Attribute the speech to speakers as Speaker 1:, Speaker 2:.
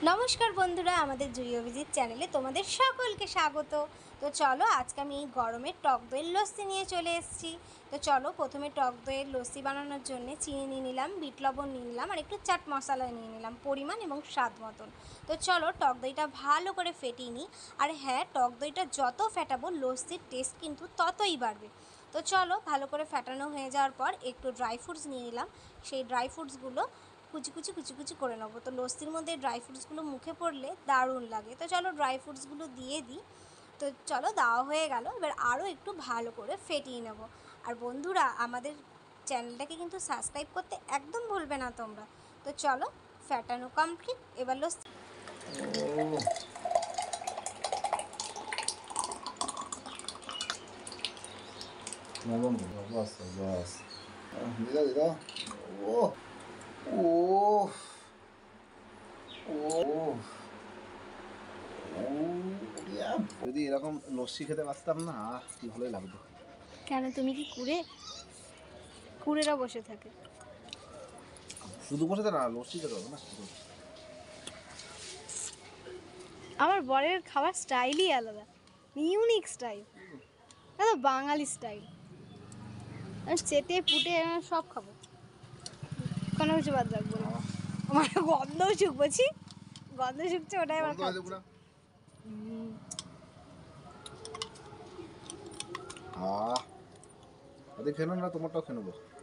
Speaker 1: নমস্কার বন্ধুরা, আমাদের জুই অভিজিৎ চ্যানেলে তোমাদের সকলকে স্বাগত। তো চলো, আজকে আমি এই গরমের টক দইয়ের লস্যি নিয়ে চলে এসেছি। তো চলো, প্রথমে টক দইয়ের লস্যি বানানোর জন্য চিনি নিয়ে নিলাম, বিট লবণ নিয়ে নিলাম, আর একটু চাট মশলা নিয়ে নিলাম পরিমাণ এবং স্বাদ মতন। তো চলো, টক দইটা ভালো করে ফেটিয়ে নিই। আর হ্যাঁ, টক দইটা যত ফেটাবো লস্যির টেস্ট কিন্তু ততই বাড়বে। তো চলো, ভালো করে ফেটানো হয়ে যাওয়ার পর একটু ড্রাই ফ্রুটস নিয়ে নিলাম। সেই ড্রাই ফ্রুটসগুলো কুচি কুচি কুচি কুচি করে নেবো। তো লস্যির মধ্যে ড্রাই ফ্রুটসগুলো মুখে পড়লে দারুণ লাগে। তো চলো, ড্রাই ফ্রুটসগুলো দিয়ে দিই। তো চলো, দেওয়া হয়ে গেল। এবার আরও একটু ভালো করে ফেটিয়ে নেব। আর বন্ধুরা, আমাদের চ্যানেলটাকে কিন্তু সাবস্ক্রাইব করতে একদম ভুলবে না তোমরা। তো চলো, ফেটানো কমপ্লিট। এবার লস্যি
Speaker 2: बस बस दिदा दिदा ओ ओ ও যদি এরকম লস্যি খেতে পারতাম না, কি ভালোই লাগতো।
Speaker 1: কেন, তুমি কি কুড়েরা বসে থাকে?
Speaker 2: শুধু বসে না, লস্যি খেতে হবে না।
Speaker 1: আমার বরের খাবার স্টাইলই আলাদা, ইউনিক স্টাইল, একদম বাঙালি স্টাইল। চেটে পুটে সব খাবো, কোনো কিছু বাদ রাখবো না। আমার গন্ধও শুকবছি, গন্ধ শুকছে, ওটাই আমার খাচ্ছে।
Speaker 2: ওদের খেয়ে না, তোমারটাও খেয়ে নেবো।